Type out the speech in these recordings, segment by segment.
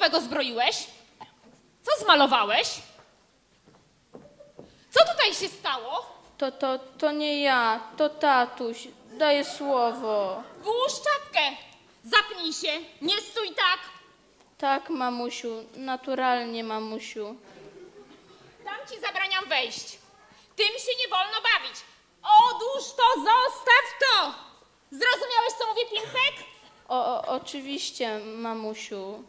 nowego zbroiłeś? Co zmalowałeś? Co tutaj się stało? To nie ja, to tatuś. Daję słowo. Włóż czapkę! Zapnij się, nie stój tak! Tak, mamusiu, naturalnie, mamusiu. Tam ci zabraniam wejść. Tym się nie wolno bawić. Odłóż to, zostaw to! Zrozumiałeś, co mówię, Pimpek? Oczywiście, mamusiu.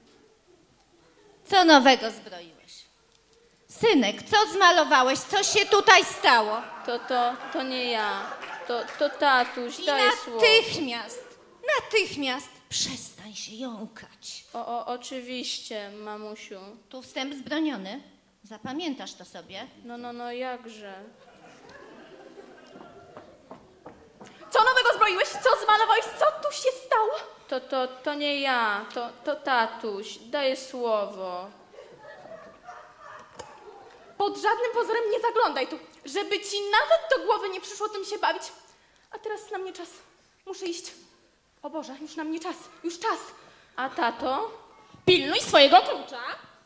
Co nowego zbroiłeś? Synek, co zmalowałeś? Co się tutaj stało? To nie ja. To tatuś, I daję słowo. natychmiast przestań się jąkać. Oczywiście, mamusiu. Tu wstęp zbroniony. Zapamiętasz to sobie? No, jakże. Co nowego zbroiłeś? Co zmalowałeś? Co tu się stało? To nie ja, to tatuś. Daję słowo. Pod żadnym pozorem nie zaglądaj tu, żeby ci nawet do głowy nie przyszło tym się bawić. A teraz na mnie czas. Muszę iść. O Boże, już na mnie czas. Już czas. A tato? Pilnuj swojego klucza.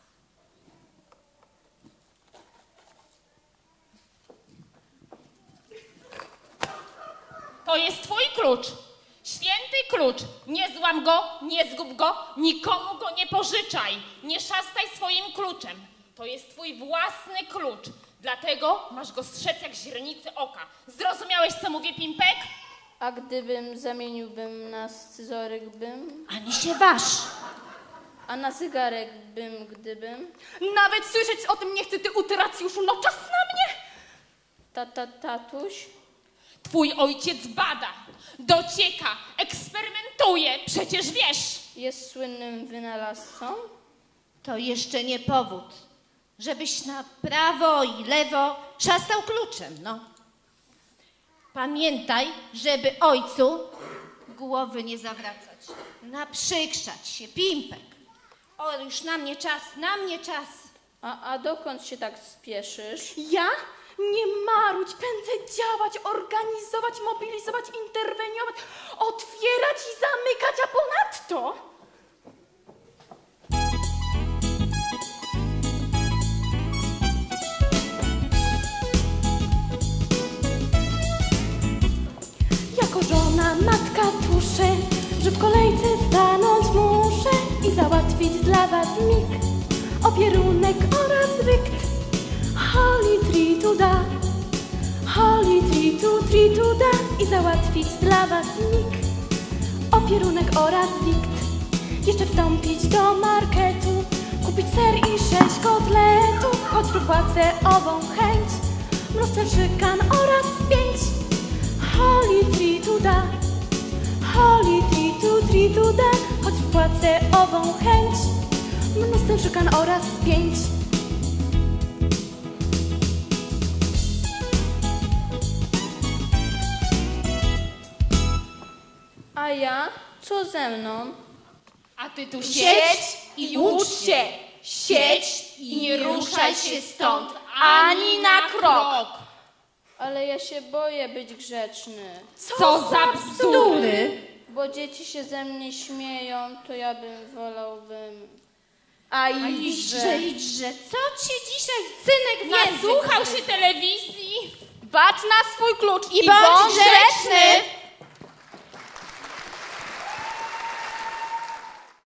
To jest twój klucz. Święty klucz. Nie złam go, nie zgub go, nikomu go nie pożyczaj. Nie szastaj swoim kluczem. To jest twój własny klucz. Dlatego masz go strzec jak źrenicy oka. Zrozumiałeś, co mówię, Pimpek? A gdybym zamieniłbym na scyzoryk bym? Ani się waż. A na zegarek bym, gdybym? Nawet słyszeć o tym nie chcę, ty utyracjuszu. No czas na mnie. Tatuś? Twój ojciec bada, docieka, eksperymentuje. Przecież wiesz. Jest słynnym wynalazcą? To jeszcze nie powód, żebyś na prawo i lewo szastał kluczem, no. Pamiętaj, żeby ojcu głowy nie zawracać, naprzykrzać się, Pimpek. O, już na mnie czas. A dokąd się tak spieszysz? Ja? Nie marudź, pędzę działać, organizować, mobilizować, interweniować, otwierać i zamykać, a ponadto... Jako żona, matka tuszę, że w kolejce stanąć muszę i załatwić dla was mig, opierunek oraz rykt. Holly trituda, Holly trituda i załatwić dla was mig, opierunek oraz wikt. Jeszcze wstąpić do marketu, kupić ser i 6 kotletów, choć wypłacę ową chęć, mnóstwem szykan oraz spięć. Holly trituda, choć wypłacę ową chęć, mnóstwem szykan oraz spięć. A ja? Co ze mną? A ty tu siedź i ucz się. Siedź i nie ruszaj się stąd ani na krok. Ale ja się boję być grzeczny. Co za bzdury! Bo dzieci się ze mnie śmieją, to ja bym wolałbym... A Idźże, co ci dzisiaj synek Nasłuchał się telewizji. bacz na swój klucz i bądź grzeczny.